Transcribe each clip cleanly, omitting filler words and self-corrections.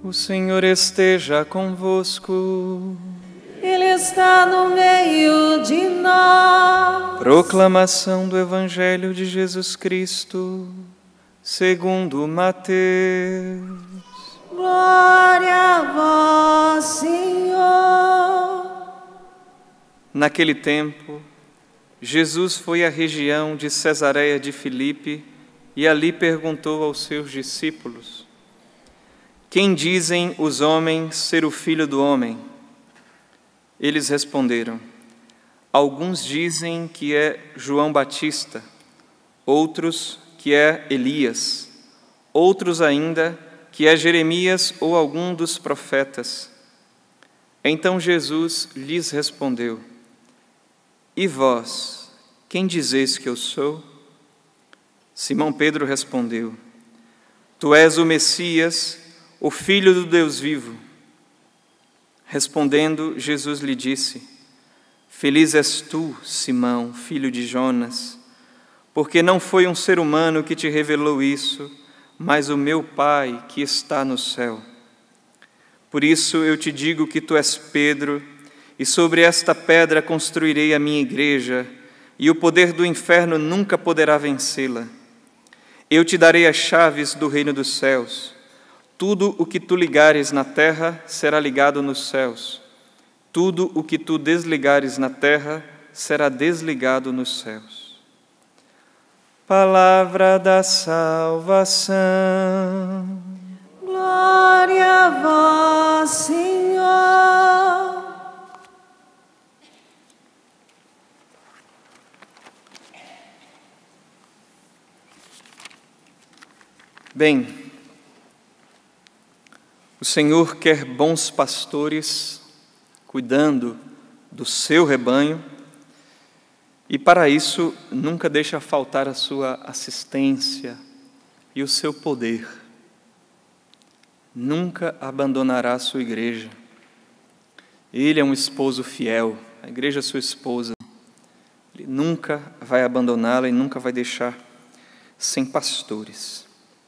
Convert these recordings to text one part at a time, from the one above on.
O Senhor esteja convosco. Ele está no meio de nós. Proclamação do Evangelho de Jesus Cristo, segundo Mateus. Glória a vós, Senhor. Naquele tempo, Jesus foi à região de Cesareia de Filipe e ali perguntou aos seus discípulos: Quem dizem os homens ser o Filho do Homem? Eles responderam: Alguns dizem que é João Batista, outros que é Elias, outros ainda que é Jeremias ou algum dos profetas. Então Jesus lhes respondeu: E vós, quem dizeis que eu sou? Simão Pedro respondeu: Tu és o Messias, o Filho do Deus vivo. Respondendo, Jesus lhe disse: Feliz és tu, Simão, filho de Jonas, porque não foi um ser humano que te revelou isso, mas o meu Pai que está no céu. Por isso eu te digo que tu és Pedro, e sobre esta pedra construirei a minha igreja, e o poder do inferno nunca poderá vencê-la. Eu te darei as chaves do reino dos céus. Tudo o que tu ligares na terra será ligado nos céus. Tudo o que tu desligares na terra será desligado nos céus. Palavra da salvação. Glória a vós, Senhor. Bem, o Senhor quer bons pastores cuidando do seu rebanho e, para isso, nunca deixa faltar a sua assistência e o seu poder. Nunca abandonará a sua igreja. Ele é um esposo fiel, a igreja é sua esposa. Ele nunca vai abandoná-la e nunca vai deixar sem pastores.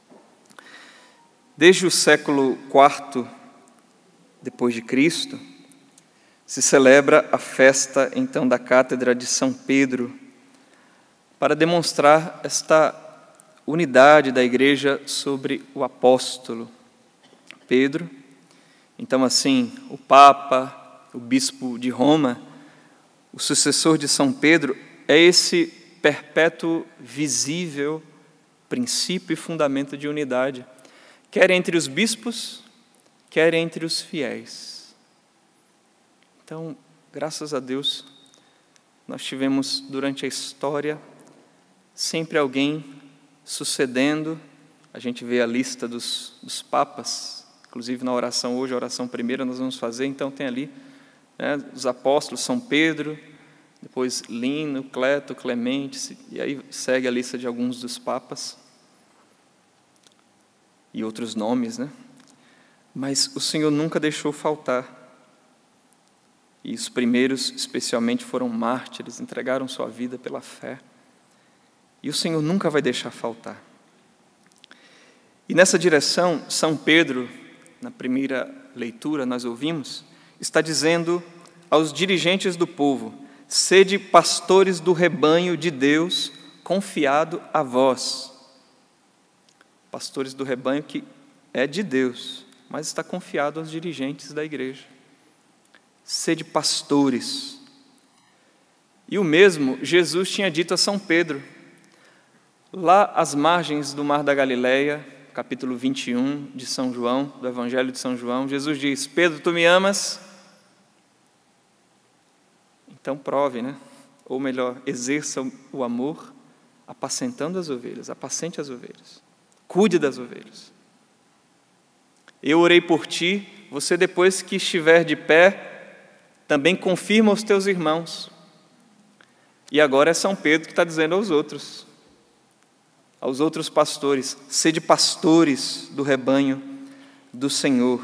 Desde o século IV depois de Cristo, se celebra a festa, então, da Cátedra de São Pedro, para demonstrar esta unidade da igreja sobre o apóstolo Pedro. Então, assim, o Papa, o Bispo de Roma, o sucessor de São Pedro, é esse perpétuo, visível princípio e fundamento de unidade, quer entre os bispos, quer entre os fiéis. Então, graças a Deus, nós tivemos durante a história sempre alguém sucedendo. A gente vê a lista dos papas, inclusive na oração hoje, a oração primeira nós vamos fazer, então tem ali, né, os apóstolos, São Pedro, depois Lino, Cleto, Clemente, e aí segue a lista de alguns dos papas e outros nomes, né? Mas o Senhor nunca deixou faltar. E os primeiros, especialmente, foram mártires, entregaram sua vida pela fé. E o Senhor nunca vai deixar faltar. E nessa direção, São Pedro, na primeira leitura, nós ouvimos, está dizendo aos dirigentes do povo: sede pastores do rebanho de Deus, confiado a vós. Pastores do rebanho que é de Deus, mas está confiado aos dirigentes da igreja. Sede pastores. E o mesmo Jesus tinha dito a São Pedro, lá às margens do Mar da Galileia, capítulo 21 de São João, do Evangelho de São João. Jesus diz: Pedro, tu me amas? Então prove, né? Ou melhor, exerça o amor apacentando as ovelhas, apacente as ovelhas. Cuide das ovelhas. Eu orei por ti, você depois que estiver de pé, também confirma aos teus irmãos. E agora é São Pedro que está dizendo aos outros pastores: sede pastores do rebanho do Senhor.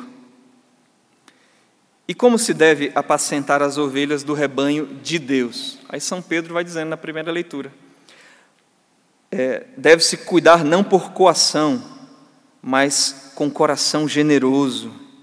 E como se deve apacentar as ovelhas do rebanho de Deus? Aí São Pedro vai dizendo na primeira leitura: deve-se cuidar não por coação, mas com coração generoso,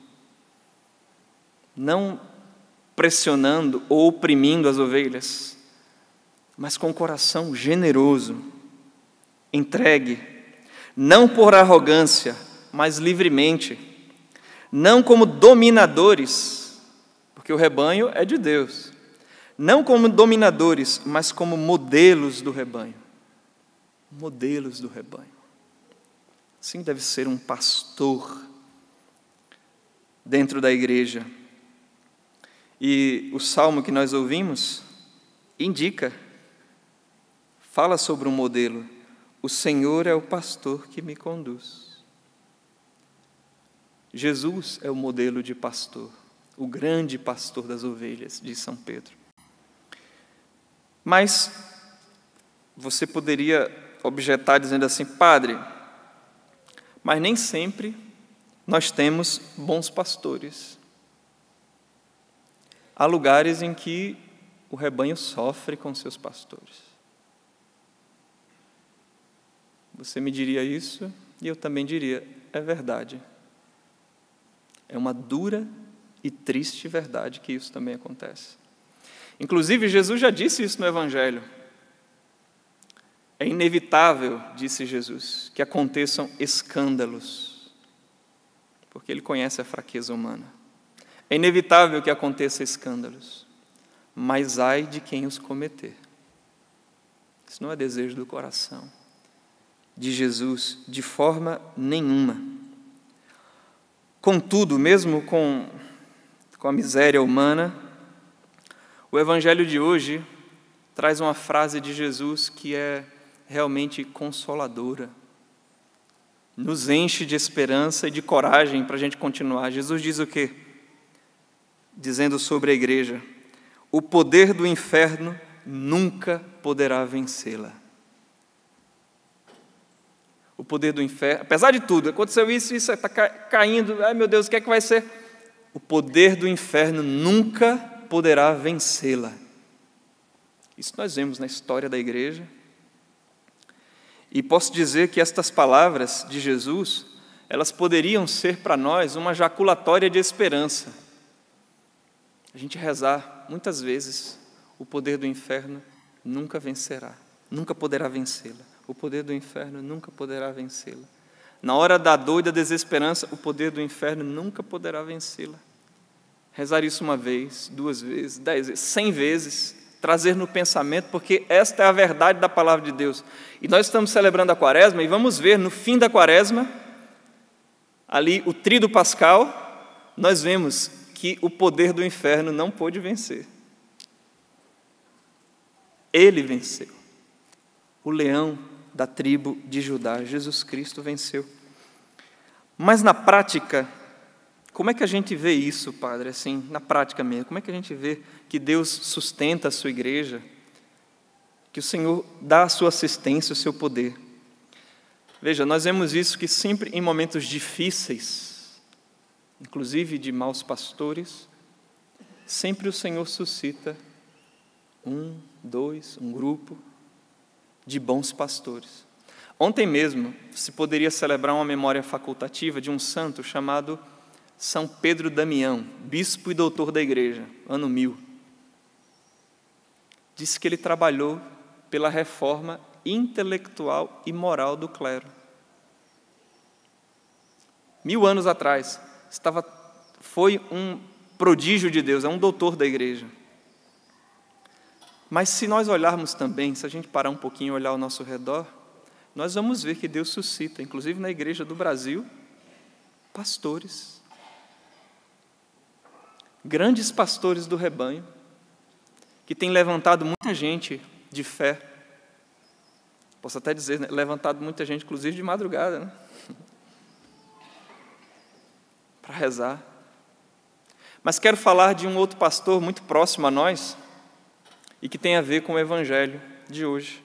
não pressionando ou oprimindo as ovelhas, mas com o coração generoso, entregue, não por arrogância, mas livremente, não como dominadores, porque o rebanho é de Deus, não como dominadores, mas como modelos do rebanho. Modelos do rebanho. Assim deve ser um pastor dentro da igreja. E o salmo que nós ouvimos indica, fala sobre um modelo. O Senhor é o pastor que me conduz. Jesus é o modelo de pastor, o grande pastor das ovelhas, diz São Pedro. Mas você poderia objetar dizendo assim: padre, mas nem sempre nós temos bons pastores. Há lugares em que o rebanho sofre com seus pastores. Você me diria isso e eu também diria: é verdade. É uma dura e triste verdade que isso também acontece. Inclusive, Jesus já disse isso no Evangelho. É inevitável, disse Jesus, que aconteçam escândalos, porque Ele conhece a fraqueza humana. É inevitável que aconteçam escândalos, mas ai de quem os cometer. Isso não é desejo do coração de Jesus, de forma nenhuma. Contudo, mesmo com a miséria humana, o Evangelho de hoje traz uma frase de Jesus que é realmente consoladora, nos enche de esperança e de coragem para a gente continuar. Jesus diz o quê? Dizendo sobre a igreja: o poder do inferno nunca poderá vencê-la. O poder do inferno, apesar de tudo, aconteceu isso está caindo, ai meu Deus, o que é que vai ser? O poder do inferno nunca poderá vencê-la. Isso nós vemos na história da igreja. E posso dizer que estas palavras de Jesus, elas poderiam ser para nós uma jaculatória de esperança. A gente rezar muitas vezes: o poder do inferno nunca vencerá, nunca poderá vencê-la. O poder do inferno nunca poderá vencê-la. Na hora da dor e da desesperança, o poder do inferno nunca poderá vencê-la. Rezar isso uma vez, 2 vezes, 10 vezes, 100 vezes, trazer no pensamento, porque esta é a verdade da palavra de Deus. E nós estamos celebrando a Quaresma e vamos ver no fim da Quaresma, ali o tríduo pascal, nós vemos que o poder do inferno não pôde vencer. Ele venceu. O leão da tribo de Judá, Jesus Cristo, venceu. Mas na prática, como é que a gente vê isso, padre? Assim, na prática mesmo, como é que a gente vê que Deus sustenta a sua igreja, que o Senhor dá a sua assistência, o seu poder? Veja, nós vemos isso que sempre em momentos difíceis, inclusive de maus pastores, sempre o Senhor suscita um grupo de bons pastores. Ontem mesmo se poderia celebrar uma memória facultativa de um santo chamado São Pedro Damião, bispo e doutor da igreja, ano 1000. Disse que ele trabalhou pela reforma intelectual e moral do clero. 1000 anos atrás, foi um prodígio de Deus, é um doutor da igreja. Mas se nós olharmos também, se a gente parar um pouquinho e olhar ao nosso redor, nós vamos ver que Deus suscita, inclusive na igreja do Brasil, pastores. Grandes pastores do rebanho, que têm levantado muita gente de fé. Posso até dizer, né? Levantado muita gente, inclusive de madrugada, né? Para rezar. Mas quero falar de um outro pastor muito próximo a nós, e que tem a ver com o Evangelho de hoje.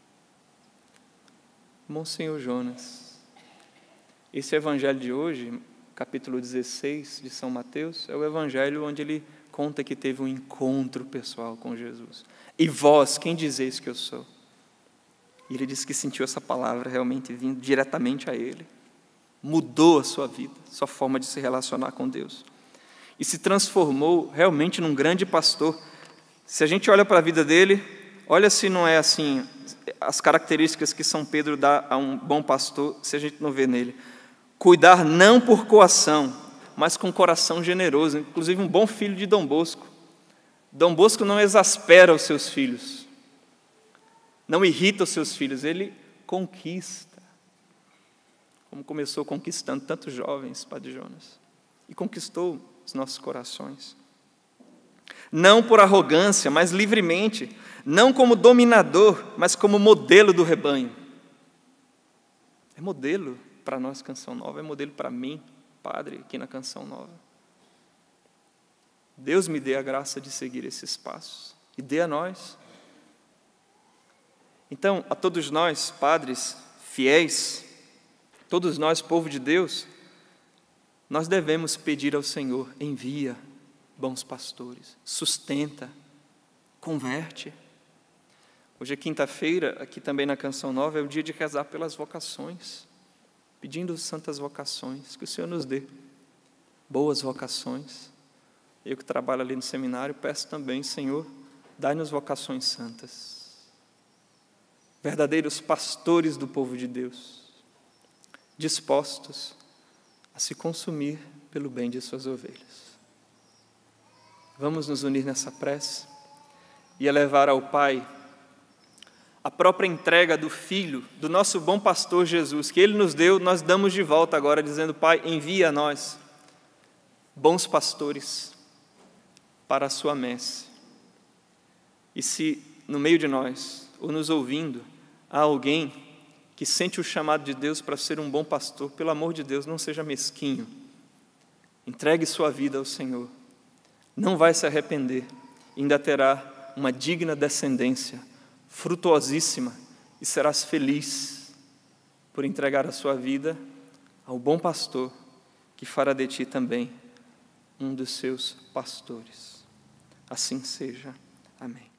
Monsenhor Jonas. Esse Evangelho de hoje, capítulo 16 de São Mateus, é o Evangelho onde ele conta que teve um encontro pessoal com Jesus. E vós, quem dizeis que eu sou? E ele disse que sentiu essa palavra realmente vindo diretamente a ele. Mudou a sua vida, sua forma de se relacionar com Deus. e se transformou realmente num grande pastor. Se a gente olha para a vida dele, olha se não é assim, as características que São Pedro dá a um bom pastor, se a gente não vê nele. Cuidar não por coação, mas com coração generoso, inclusive um bom filho de Dom Bosco. Dom Bosco não exaspera os seus filhos, não irrita os seus filhos, ele conquista, como começou conquistando tantos jovens, Padre Jonas, e conquistou os nossos corações. Não por arrogância, mas livremente, não como dominador, mas como modelo do rebanho. É modelo para nós, Canção Nova, é modelo para mim, padre, aqui na Canção Nova. Deus me dê a graça de seguir esses passos, e dê a nós. Então, a todos nós, padres, fiéis, todos nós, povo de Deus, nós devemos pedir ao Senhor: envia bons pastores, sustenta, converte. Hoje é quinta-feira, aqui também na Canção Nova, é o dia de rezar pelas vocações, pedindo santas vocações, que o Senhor nos dê boas vocações. Eu que trabalho ali no seminário, peço também: Senhor, dai-nos vocações santas, verdadeiros pastores do povo de Deus, dispostos a se consumir pelo bem de suas ovelhas. Vamos nos unir nessa prece e elevar ao Pai a própria entrega do Filho, do nosso bom pastor Jesus, que Ele nos deu, nós damos de volta agora, dizendo: Pai, envia a nós bons pastores para a sua messe. E se no meio de nós, ou nos ouvindo, há alguém que sente o chamado de Deus para ser um bom pastor, pelo amor de Deus, não seja mesquinho. Entregue sua vida ao Senhor. Não vai se arrepender. Ainda terá uma digna descendência, frutuosíssima, e serás feliz por entregar a sua vida ao bom pastor, que fará de ti também um dos seus pastores. Assim seja. Amém.